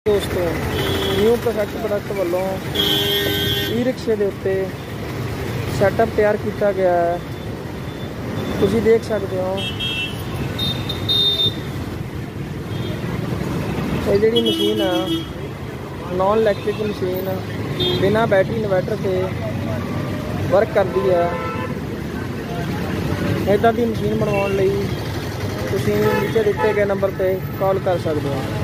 दोस्तों new perfect product वालों ई रिक्शे के उत्ते सैटअप तैयार किया गया है। तुसीं देख सकते हो ये जिहड़ी मशीन है नॉन इलैक्ट्रिक मशीन बिना बैटरी इन्वर्टर से वर्क करती है। इदां दी मशीन बनवाउण लई तुसीं नीचे दिते गए नंबर पर कॉल कर सकते हो।